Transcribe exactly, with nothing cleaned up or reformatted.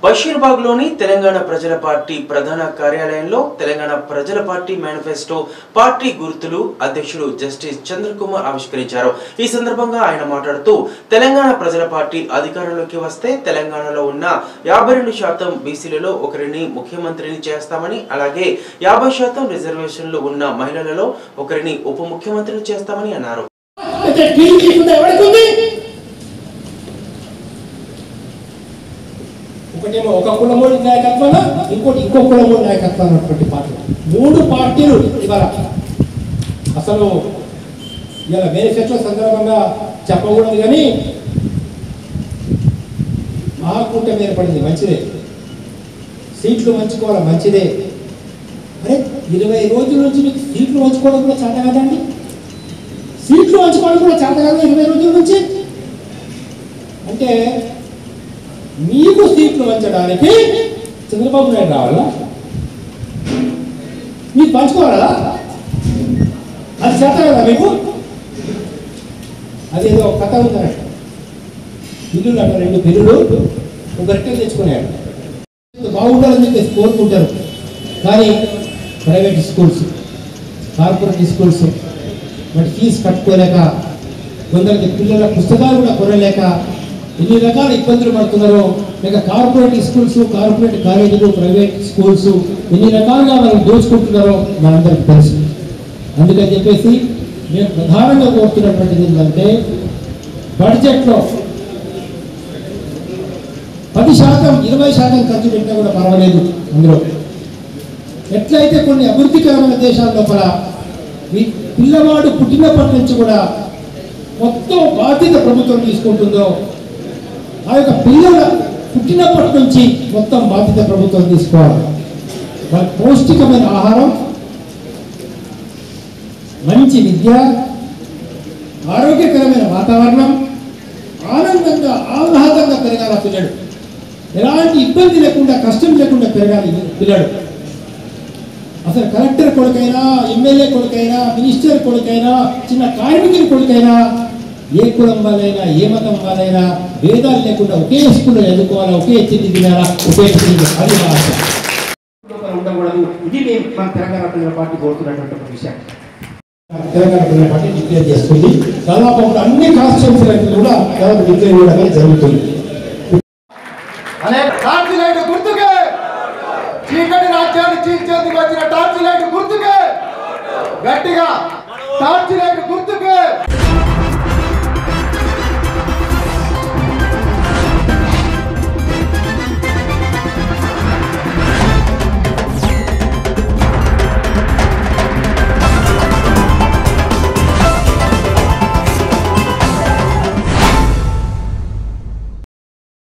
బషీర్బాగ్లోని తెలంగాణ ప్రజల పార్టీ ప్రధాన కార్యాలయంలో తెలంగాణ ప్రజల పార్టీ మేనిఫెస్టో పార్టీ గుర్తులు అధ్యక్షుడు జస్టిస్ చంద్రకుమార్ ఆవిష్కరించారు। ఈ సందర్భంగా ఆయన మాట్లాడుతూ తెలంగాణ ప్రజల పార్టీ అధికారంలోకి వస్తే తెలంగాణలో ఉన్న యాభై రెండు శాతం బీసీలలో ఒకరిని ముఖ్యమంత్రిని చేస్తామని, అలాగే యాభై శాతం రిజర్వేషన్లు ఉన్న మహిళలలో ఒకరిని ఉప ముఖ్యమంత్రిని చేస్తామని అన్నారు। ఒకటేమో ఒక కులమోడి నాయకత్వాన, ఇంకోటి ఇంకో కులమోడి నాయకత్వం అన్నటువంటి పార్టీ, మూడు పార్టీలు ఇవాళ అసలు ఇలా మేనిఫెస్టో సందర్భంగా చెప్పకూడదు కానీ మహాకూటమి ఏర్పడింది, మంచిదే, సీట్లు పంచుకోవాలి మంచిదే। అరే ఇరవై రోజుల నుంచి మీకు సీట్లు పంచుకోవడం కూడా చేత కదండి, సీట్లు పంచుకోవడం కూడా చేత కదా ఇరవై రోజుల నుంచి అంటే మీకు సీట్లు పంచడానికి చంద్రబాబు నాయుడు రావాలా, మీకు పంచుకోవాలా, అది చేత కదా మీకు? అదేదో కథ ఉందన్నట్టు, బిల్లులు అంట, రెండు బిల్లులు ఒక రెక్కలు తెచ్చుకున్నాడు, బాగుండాలని చెప్పేసి కోరుకుంటారు, కానీ ప్రైవేట్ స్కూల్స్, కార్పొరేట్ స్కూల్స్ వాటి ఫీజు కట్టుకోలేక, కొందరికి పిల్లల పుస్తకాలు కూడా కొనలేక ఎన్ని రకాల ఇబ్బందులు పడుతున్నారో, లేక కార్పొరేట్ స్కూల్స్, కార్పొరేట్ కాలేజీలు, ప్రైవేట్ స్కూల్స్ ఎన్ని రకాలుగా మనం దోచుకుంటున్నారో మనందరికి తెలుసు। అందుకని చెప్పేసి నేను ప్రధానంగా కోరుతున్నటువంటిది ఏంటంటే బడ్జెట్లో పది శాతం ఇరవై శాతం ఖర్చు పెట్టినా కూడా పర్వాలేదు, అందులో ఎట్లయితే కొన్ని అభివృద్ధికరమైన దేశాల లోపల ఈ పిల్లవాడు పుట్టినప్పటి నుంచి కూడా మొత్తం బాధ్యత ప్రభుత్వం తీసుకుంటుందో, ఆ యొక్క పిల్లల పుట్టినప్పటి నుంచి మొత్తం బాధ్యత ప్రభుత్వం తీసుకోవాలి। వాళ్ళకి పౌష్టికమైన ఆహారం, మంచి విద్య, ఆరోగ్యకరమైన వాతావరణం, ఆనందంగా ఆహ్లాదంగా పెరగాల పిల్లడు, ఎలాంటి ఇబ్బంది లేకుండా కష్టం లేకుండా పెరగాలి పిల్లడు। అసలు కలెక్టర్ కొడుకైనా, ఎమ్మెల్యే కొడుకైనా, మినిస్టర్ కొడుకైనా, చిన్న కార్మికుని కొడుకైనా, ఏ కులం వాళ్ళైనా ఏ మతం వాళ్ళైనా భేదాలు లేకుండా ఒకే స్కూల్లో చదువుకోవాలా, ఒకే తిండి తినాలా, ఒకే తిండి, అది ఆశ ఉండకూడదు। ఇది మేము మన తెలంగాణ ప్రజల పార్టీ కోరుతున్నటువంటి విషయం। తెలంగాణ ప్రజల పార్టీ డిక్లేర్ చేస్తుంది, దాదాపు అన్ని కాన్స్టిట్యూన్సీలకు కూడా దాదాపు డిక్లేర్ చేయడం జరుగుతుంది। టార్చ్ లైట్ గుర్తుకే, చీకటి రాజ్యాన్ని చీల్చేందుకు వచ్చిన టార్చ్ లైట్ గుర్తుకే, గట్టిగా టార్చ్ లైట్ గుర్తుకే।